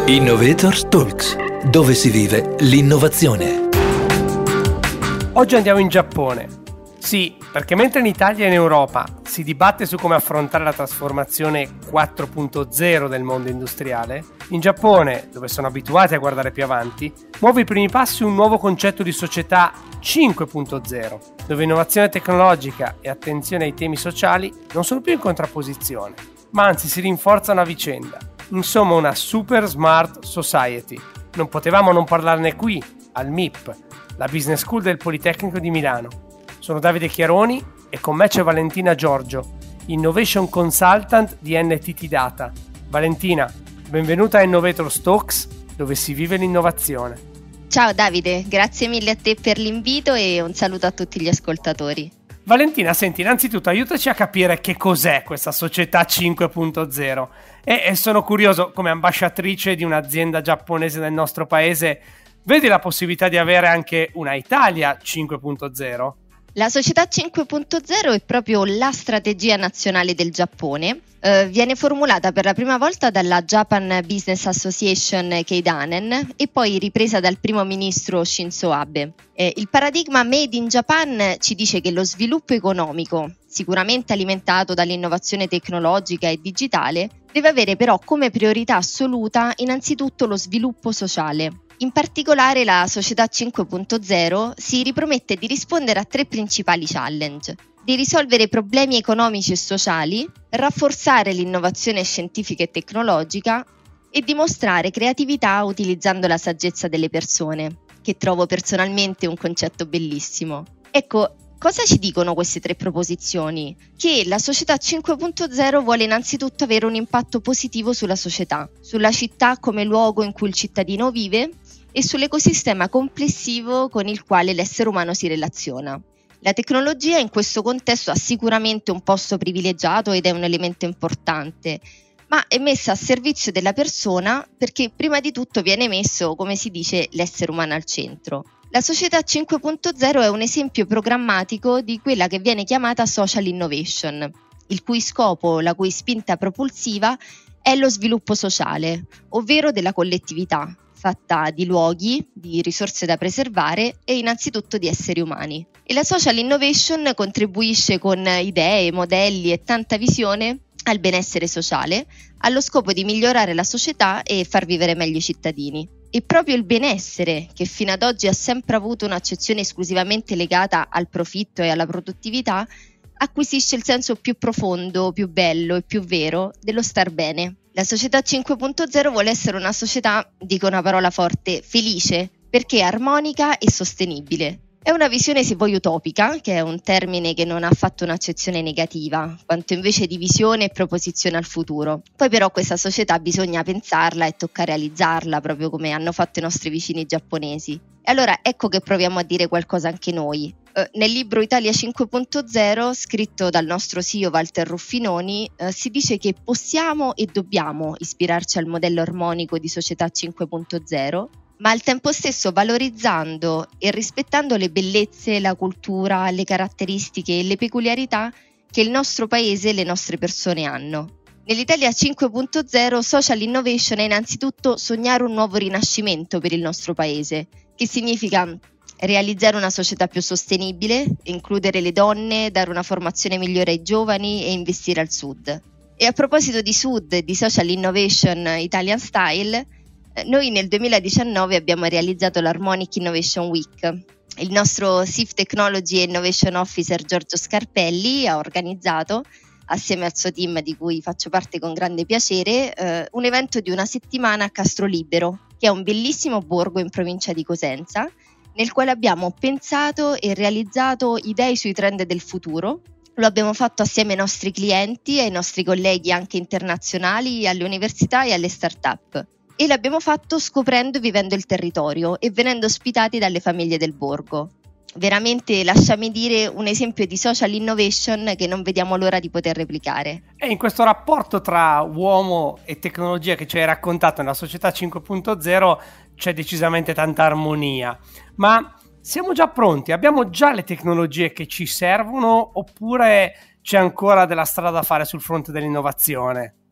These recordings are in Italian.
Innovators Talks, dove si vive l'innovazione. Oggi andiamo in Giappone. Sì, perché mentre in Italia e in Europa si dibatte su come affrontare la trasformazione 4.0 del mondo industriale, in Giappone, dove sono abituati a guardare più avanti, muove i primi passi un nuovo concetto di società 5.0, dove innovazione tecnologica e attenzione ai temi sociali non sono più in contrapposizione, ma anzi si rinforzano a vicenda. Insomma, una super smart society. Non potevamo non parlarne qui, al MIP, la Business School del Politecnico di Milano. Sono Davide Chiaroni e con me c'è Valentina Giorgio, Innovation Consultant di NTT Data. Valentina, benvenuta a Innovators Talks, dove si vive l'innovazione. Ciao Davide, grazie mille a te per l'invito e un saluto a tutti gli ascoltatori. Valentina, senti, innanzitutto aiutaci a capire che cos'è questa società 5.0 e sono curioso, come ambasciatrice di un'azienda giapponese nel nostro paese, vedi la possibilità di avere anche una Italia 5.0? La società 5.0 è proprio la strategia nazionale del Giappone. Viene formulata per la prima volta dalla Japan Business Association Keidanen e poi ripresa dal primo ministro Shinzo Abe. Il paradigma Made in Japan ci dice che lo sviluppo economico, sicuramente alimentato dall'innovazione tecnologica e digitale, deve avere però come priorità assoluta innanzitutto lo sviluppo sociale. In particolare la società 5.0 si ripromette di rispondere a tre principali challenge: di risolvere problemi economici e sociali, rafforzare l'innovazione scientifica e tecnologica e dimostrare creatività utilizzando la saggezza delle persone, che trovo personalmente un concetto bellissimo. Ecco, cosa ci dicono queste tre proposizioni? Che la società 5.0 vuole innanzitutto avere un impatto positivo sulla società, sulla città come luogo in cui il cittadino vive e sull'ecosistema complessivo con il quale l'essere umano si relaziona. La tecnologia in questo contesto ha sicuramente un posto privilegiato ed è un elemento importante, ma è messa a servizio della persona perché prima di tutto viene messo, come si dice, l'essere umano al centro. La società 5.0 è un esempio programmatico di quella che viene chiamata social innovation, il cui scopo, la cui spinta propulsiva è lo sviluppo sociale, ovvero della collettività, fatta di luoghi, di risorse da preservare e innanzitutto di esseri umani. E la social innovation contribuisce con idee, modelli e tanta visione al benessere sociale, allo scopo di migliorare la società e far vivere meglio i cittadini. E proprio il benessere, che fino ad oggi ha sempre avuto un'accezione esclusivamente legata al profitto e alla produttività, acquisisce il senso più profondo, più bello e più vero dello star bene. La società 5.0 vuole essere una società, dico una parola forte, felice, perché armonica e sostenibile. È una visione, se vuoi, utopica, che è un termine che non ha affatto un'accezione negativa, quanto invece di visione e proposizione al futuro. Poi però questa società bisogna pensarla e tocca realizzarla, proprio come hanno fatto i nostri vicini giapponesi. E allora ecco che proviamo a dire qualcosa anche noi. Nel libro Italia 5.0, scritto dal nostro CEO Walter Ruffinoni, si dice che possiamo e dobbiamo ispirarci al modello armonico di società 5.0, ma al tempo stesso valorizzando e rispettando le bellezze, la cultura, le caratteristiche e le peculiarità che il nostro paese e le nostre persone hanno. Nell'Italia 5.0 social innovation è innanzitutto sognare un nuovo rinascimento per il nostro paese, che significa realizzare una società più sostenibile, includere le donne, dare una formazione migliore ai giovani e investire al Sud. E a proposito di Sud e di social innovation Italian Style, noi nel 2019 abbiamo realizzato l'Harmonic Innovation Week. Il nostro Chief Technology and Innovation Officer Giorgio Scarpelli ha organizzato, assieme al suo team di cui faccio parte con grande piacere, un evento di una settimana a Castrolibero, che è un bellissimo borgo in provincia di Cosenza, nel quale abbiamo pensato e realizzato idee sui trend del futuro. Lo abbiamo fatto assieme ai nostri clienti e ai nostri colleghi anche internazionali, alle università e alle start-up. E l'abbiamo fatto scoprendo e vivendo il territorio e venendo ospitati dalle famiglie del borgo. Veramente, lasciami dire, un esempio di social innovation che non vediamo l'ora di poter replicare. E in questo rapporto tra uomo e tecnologia che ci hai raccontato nella società 5.0 c'è decisamente tanta armonia. Ma siamo già pronti? Abbiamo già le tecnologie che ci servono oppure c'è ancora della strada da fare sul fronte dell'innovazione?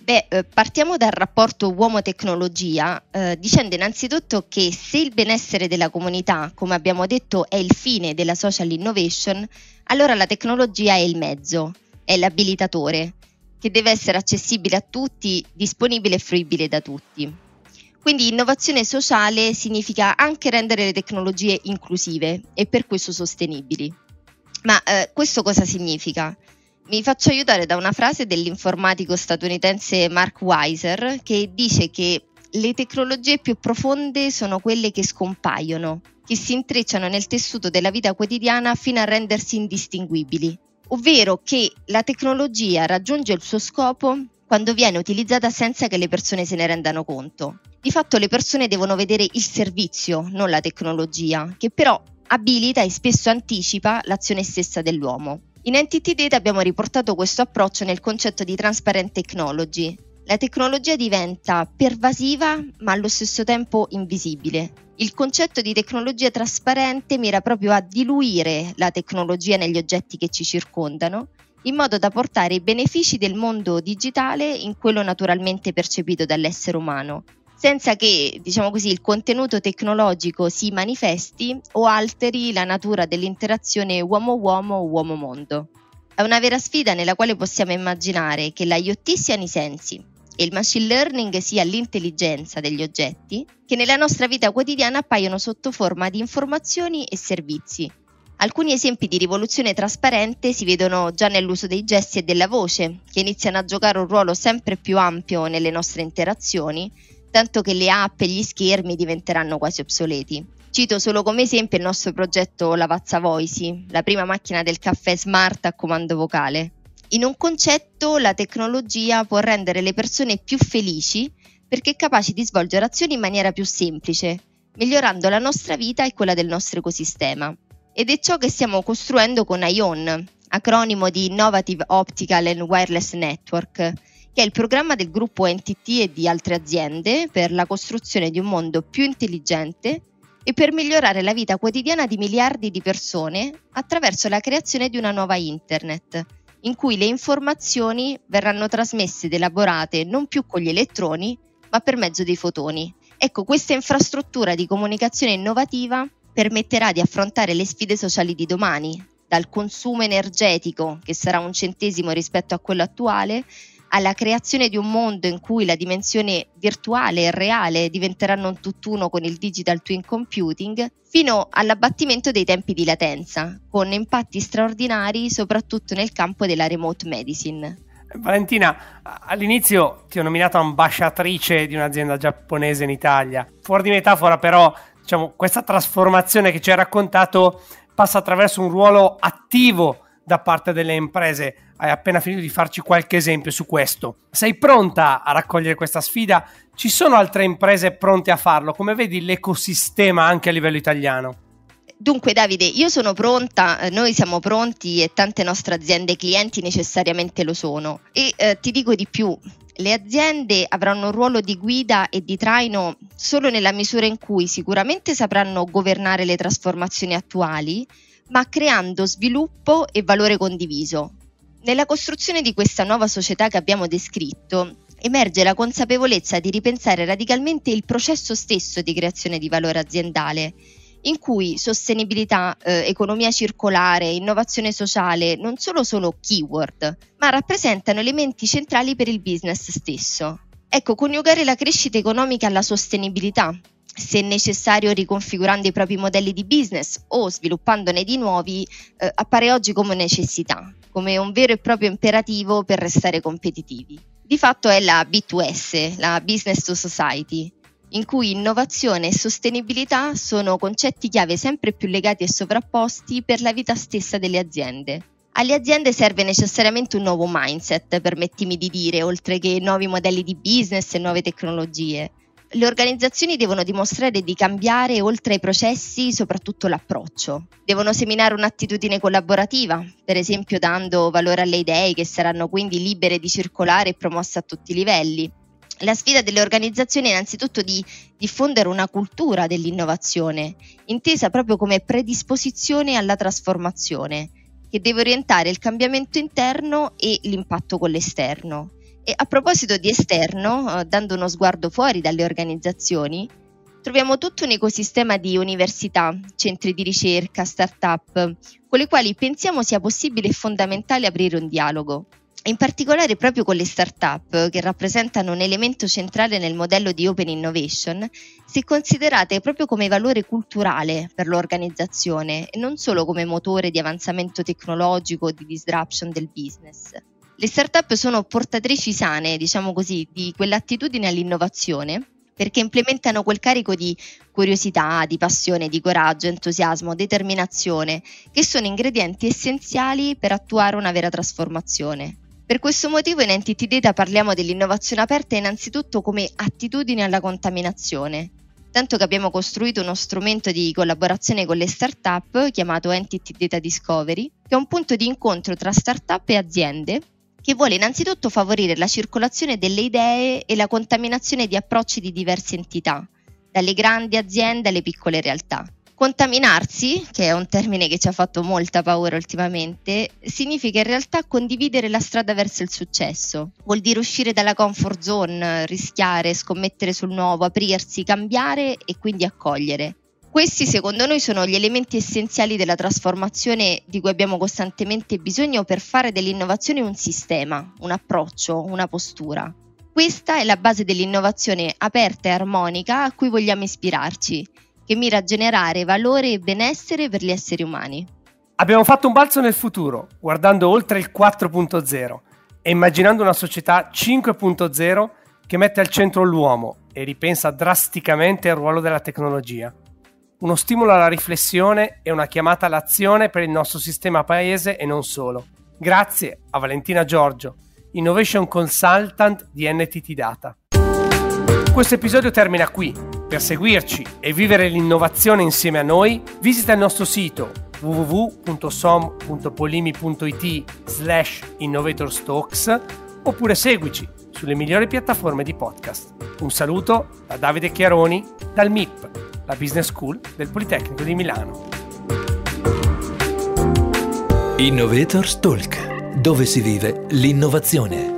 Partiamo dal rapporto uomo-tecnologia, dicendo innanzitutto che se il benessere della comunità, come abbiamo detto, è il fine della social innovation, allora la tecnologia è il mezzo, è l'abilitatore, che deve essere accessibile a tutti, disponibile e fruibile da tutti. Quindi innovazione sociale significa anche rendere le tecnologie inclusive e per questo sostenibili. Ma questo cosa significa? Mi faccio aiutare da una frase dell'informatico statunitense Mark Weiser, che dice che le tecnologie più profonde sono quelle che scompaiono, che si intrecciano nel tessuto della vita quotidiana fino a rendersi indistinguibili, ovvero che la tecnologia raggiunge il suo scopo quando viene utilizzata senza che le persone se ne rendano conto. Di fatto le persone devono vedere il servizio, non la tecnologia, che però abilita e spesso anticipa l'azione stessa dell'uomo. In Entity Data abbiamo riportato questo approccio nel concetto di transparent technology. La tecnologia diventa pervasiva ma allo stesso tempo invisibile. Il concetto di tecnologia trasparente mira proprio a diluire la tecnologia negli oggetti che ci circondano, in modo da portare i benefici del mondo digitale in quello naturalmente percepito dall'essere umano, senza che, il contenuto tecnologico si manifesti o alteri la natura dell'interazione uomo-uomo o uomo-mondo. È una vera sfida nella quale possiamo immaginare che l'IoT siano i sensi e il machine learning sia l'intelligenza degli oggetti che nella nostra vita quotidiana appaiono sotto forma di informazioni e servizi. Alcuni esempi di rivoluzione trasparente si vedono già nell'uso dei gesti e della voce, che iniziano a giocare un ruolo sempre più ampio nelle nostre interazioni, tanto che le app e gli schermi diventeranno quasi obsoleti. Cito solo come esempio il nostro progetto Lavazza Voicy, la prima macchina del caffè smart a comando vocale. In un concetto, la tecnologia può rendere le persone più felici perché è capace di svolgere azioni in maniera più semplice, migliorando la nostra vita e quella del nostro ecosistema. Ed è ciò che stiamo costruendo con ION, acronimo di Innovative Optical and Wireless Network, che è il programma del gruppo NTT e di altre aziende per la costruzione di un mondo più intelligente e per migliorare la vita quotidiana di miliardi di persone attraverso la creazione di una nuova internet, in cui le informazioni verranno trasmesse ed elaborate non più con gli elettroni, ma per mezzo dei fotoni. Ecco, questa infrastruttura di comunicazione innovativa permetterà di affrontare le sfide sociali di domani, dal consumo energetico, che sarà 1 centesimo rispetto a quello attuale, alla creazione di un mondo in cui la dimensione virtuale e reale diventeranno un tutt'uno con il digital twin computing, fino all'abbattimento dei tempi di latenza, con impatti straordinari soprattutto nel campo della remote medicine. Valentina, all'inizio ti ho nominata ambasciatrice di un'azienda giapponese in Italia. Fuori di metafora però, questa trasformazione che ci hai raccontato passa attraverso un ruolo attivo da parte delle imprese. Hai appena finito di farci qualche esempio su questo. Sei pronta a raccogliere questa sfida? Ci sono altre imprese pronte a farlo? Come vedi l'ecosistema anche a livello italiano? Dunque Davide, io sono pronta, noi siamo pronti e tante nostre aziende clienti necessariamente lo sono. E ti dico di più, le aziende avranno un ruolo di guida e di traino solo nella misura in cui sicuramente sapranno governare le trasformazioni attuali, ma creando sviluppo e valore condiviso. Nella costruzione di questa nuova società che abbiamo descritto, emerge la consapevolezza di ripensare radicalmente il processo stesso di creazione di valore aziendale, in cui sostenibilità, economia circolare, innovazione sociale non sono keyword, ma rappresentano elementi centrali per il business stesso. Ecco, coniugare la crescita economica alla sostenibilità, se necessario riconfigurando i propri modelli di business o sviluppandone di nuovi, appare oggi come necessità, come un vero e proprio imperativo per restare competitivi. Di fatto è la B2S, la Business to Society, in cui innovazione e sostenibilità sono concetti chiave sempre più legati e sovrapposti per la vita stessa delle aziende. Alle aziende serve necessariamente un nuovo mindset, permettimi di dire, oltre che nuovi modelli di business e nuove tecnologie. Le organizzazioni devono dimostrare di cambiare oltre ai processi soprattutto l'approccio. Devono seminare un'attitudine collaborativa, per esempio dando valore alle idee che saranno quindi libere di circolare e promosse a tutti i livelli. La sfida delle organizzazioni è innanzitutto di diffondere una cultura dell'innovazione, intesa proprio come predisposizione alla trasformazione, che deve orientare il cambiamento interno e l'impatto con l'esterno. E a proposito di esterno, dando uno sguardo fuori dalle organizzazioni, troviamo tutto un ecosistema di università, centri di ricerca, start-up, con le quali pensiamo sia possibile e fondamentale aprire un dialogo. In particolare proprio con le start-up, che rappresentano un elemento centrale nel modello di Open Innovation, se considerate proprio come valore culturale per l'organizzazione e non solo come motore di avanzamento tecnologico o di disruption del business. Le start-up sono portatrici sane, diciamo così, di quell'attitudine all'innovazione, perché implementano quel carico di curiosità, di passione, di coraggio, entusiasmo, determinazione, che sono ingredienti essenziali per attuare una vera trasformazione. Per questo motivo in Entity Data parliamo dell'innovazione aperta innanzitutto come attitudine alla contaminazione, tanto che abbiamo costruito uno strumento di collaborazione con le start-up chiamato Entity Data Discovery, che è un punto di incontro tra start-up e aziende, che vuole innanzitutto favorire la circolazione delle idee e la contaminazione di approcci di diverse entità, dalle grandi aziende alle piccole realtà. Contaminarsi, che è un termine che ci ha fatto molta paura ultimamente, significa in realtà condividere la strada verso il successo. Vuol dire uscire dalla comfort zone, rischiare, scommettere sul nuovo, aprirsi, cambiare e quindi accogliere. Questi secondo noi sono gli elementi essenziali della trasformazione di cui abbiamo costantemente bisogno per fare dell'innovazione un sistema, un approccio, una postura. Questa è la base dell'innovazione aperta e armonica a cui vogliamo ispirarci, che mira a generare valore e benessere per gli esseri umani. Abbiamo fatto un balzo nel futuro, guardando oltre il 4.0 e immaginando una società 5.0 che mette al centro l'uomo e ripensa drasticamente al ruolo della tecnologia. Uno stimolo alla riflessione e una chiamata all'azione per il nostro sistema paese e non solo. Grazie a Valentina Giorgio, Innovation Consultant di NTT Data. Questo episodio termina qui. Per seguirci e vivere l'innovazione insieme a noi, visita il nostro sito www.som.polimi.it/innovatorstalks oppure seguici sulle migliori piattaforme di podcast. Un saluto da Davide Chiaroni dal MIP, la Business School del Politecnico di Milano. Innovators Talk, dove si vive l'innovazione.